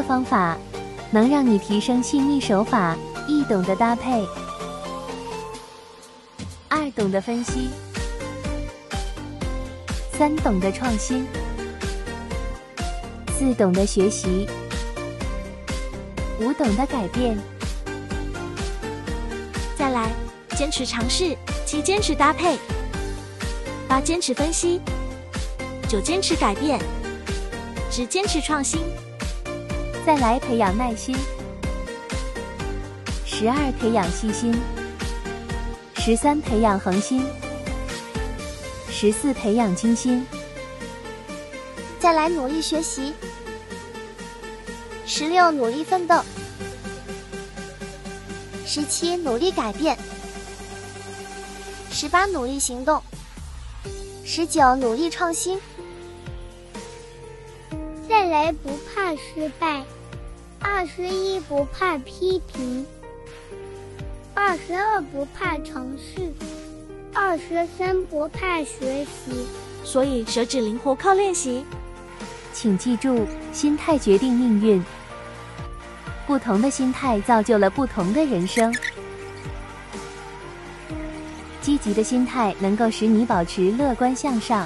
方法，能让你提升细腻手法，易懂的搭配。2、懂得分析。3、懂得创新。4、懂得学习。5、懂得改变。 再来，坚持尝试，7、坚持搭配。8、坚持分析。9、坚持改变。10、坚持创新。 再来，培养耐心。12、培养细心。13、培养恒心。14、培养精心。 再来，努力学习。16、努力奋斗。17、努力改变。18、努力行动。19、努力创新。 再来，不怕失败。21、不怕批评。22、不怕尝试。23、不怕学习。 所以手指灵活靠练习。 请记住，心态决定命运。不同的心态造就了不同的人生。积极的心态能够使你保持乐观向上。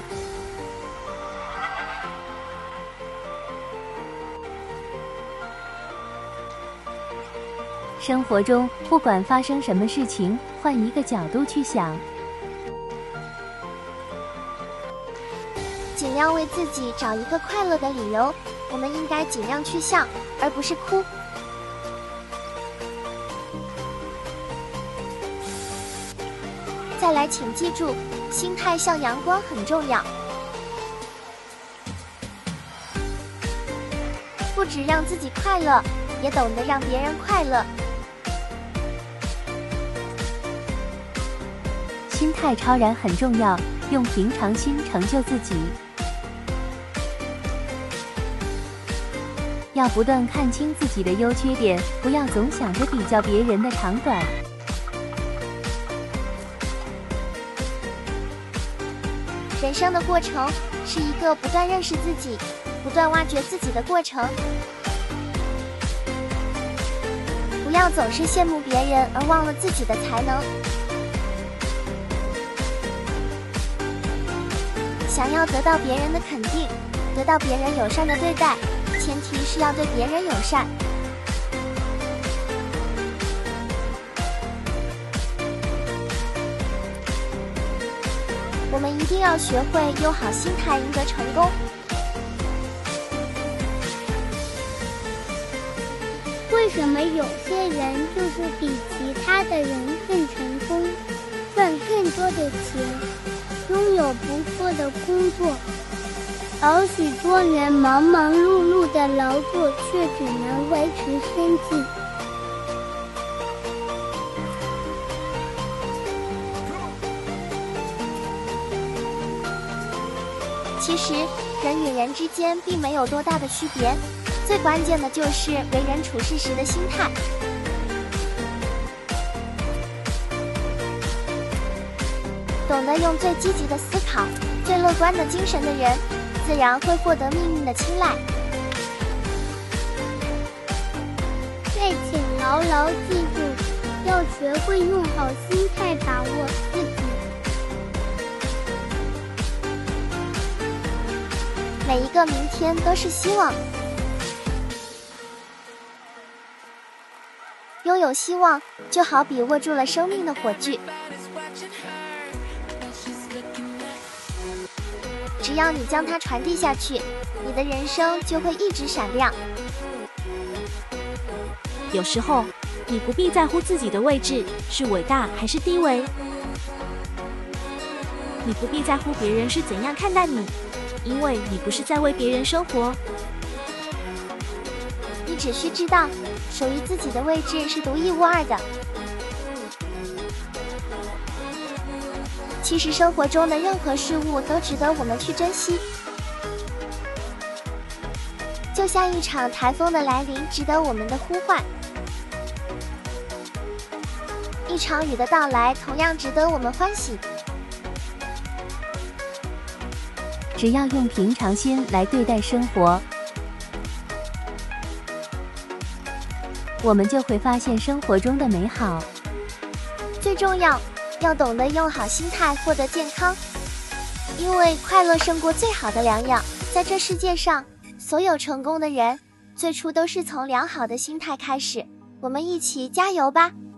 生活中，不管发生什么事情，换一个角度去想， 尽量为自己找一个快乐的理由。我们应该尽量去笑，而不是哭。再来，请记住，心态像阳光很重要，不只让自己快乐，也懂得让别人快乐。 心态超然很重要，用平常心成就自己。要不断看清自己的优缺点，不要总想着比较别人的长短。 人生的过程是一个不断认识自己、不断挖掘自己的过程。不要总是羡慕别人而忘了自己的才能。想要得到别人的肯定，得到别人友善的对待，前提是要对别人友善。我们一定要学会用好心态赢得成功。 为什么有些人就是比其他的人更成功，赚更多的钱，拥有不错的工作，而许多人忙忙碌碌的劳作却只能维持生计？ 其实，人与人之间并没有多大的区别，最关键的就是为人处事时的心态。懂得用最积极的思考、最乐观的精神的人，自然会获得命运的青睐。 再请牢牢记住，要学会用好心态把握自己。 每一个明天都是希望，拥有希望就好比握住了生命的火炬，只要你将它传递下去，你的人生就会一直闪亮。 有时候，你不必在乎自己的位置是伟大还是低微，你不必在乎别人是怎样看待你，因为你不是在为别人生活。 你只需知道，属于自己的位置是独一无二的。其实生活中的任何事物都值得我们去珍惜，就像一场台风的来临值得我们的呼唤，一场雨的到来同样值得我们欢喜。 只要用平常心来对待生活， 我们就会发现生活中的美好。 最重要，要懂得用好心态获得健康，因为快乐胜过最好的良药。在这世界上，所有成功的人，最初都是从良好的心态开始。我们一起加油吧！